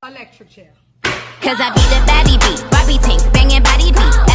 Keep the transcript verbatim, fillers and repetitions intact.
electric chair. Cause I be the baddie beat, Bobby tank, banging body beat.